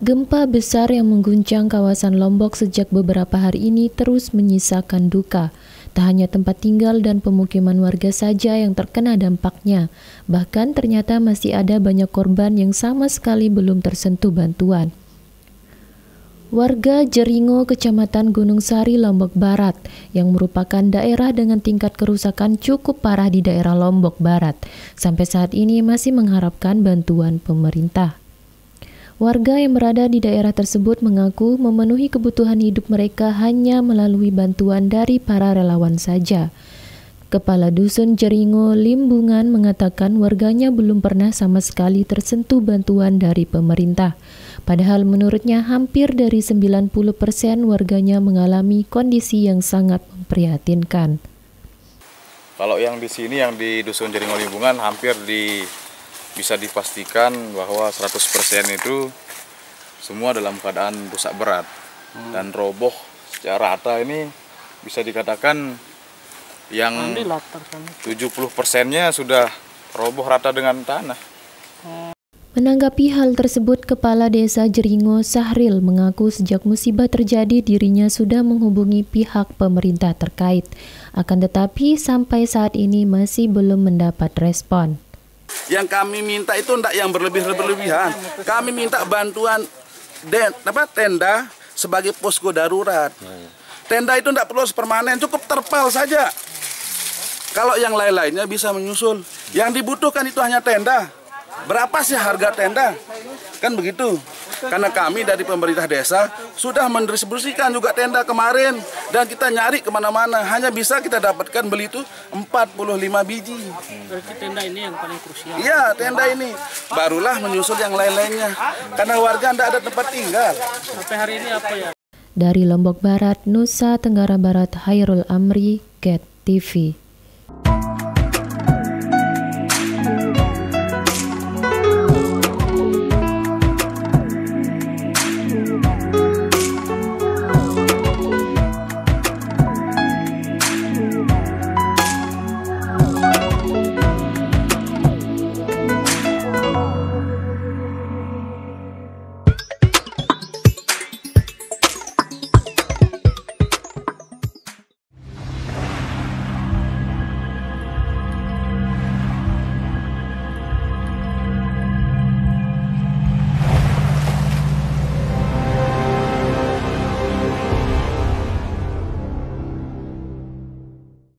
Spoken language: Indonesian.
Gempa besar yang mengguncang kawasan Lombok sejak beberapa hari ini terus menyisakan duka. Tak hanya tempat tinggal dan pemukiman warga saja yang terkena dampaknya, bahkan ternyata masih ada banyak korban yang sama sekali belum tersentuh bantuan. Warga Jeringo, Kecamatan Gunung Sari, Lombok Barat, yang merupakan daerah dengan tingkat kerusakan cukup parah di daerah Lombok Barat, sampai saat ini masih mengharapkan bantuan pemerintah. Warga yang berada di daerah tersebut mengaku memenuhi kebutuhan hidup mereka hanya melalui bantuan dari para relawan saja. Kepala Dusun Jeringo, Limbungan, mengatakan warganya belum pernah sama sekali tersentuh bantuan dari pemerintah. Padahal menurutnya hampir dari 90% warganya mengalami kondisi yang sangat memprihatinkan. Kalau yang di sini, yang di Dusun Jeringo Limbungan, hampir bisa dipastikan bahwa 100% itu semua dalam keadaan rusak berat dan roboh secara rata. Ini bisa dikatakan yang 70%-nya sudah roboh rata dengan tanah. Menanggapi hal tersebut, Kepala Desa Jeringo, Sahril, mengaku sejak musibah terjadi dirinya sudah menghubungi pihak pemerintah terkait. Akan tetapi sampai saat ini masih belum mendapat respon. Yang kami minta itu tidak yang berlebihan. Kami minta bantuan tenda sebagai posko darurat. Tenda itu tidak perlu permanen, cukup terpal saja. Kalau yang lain-lainnya bisa menyusul. Yang dibutuhkan itu hanya tenda. Berapa sih harga tenda? Kan begitu. Karena kami dari pemerintah desa sudah mendistribusikan juga tenda kemarin. Dan kita nyari kemana-mana. Hanya bisa kita dapatkan beli itu 45 biji. Berarti tenda ini yang paling krusial? Iya, tenda ini. Barulah menyusul yang lain-lainnya. Karena warga tidak ada tempat tinggal. Sampai hari ini apa ya? Dari Lombok Barat, Nusa Tenggara Barat, Hairul Amri, GET TV.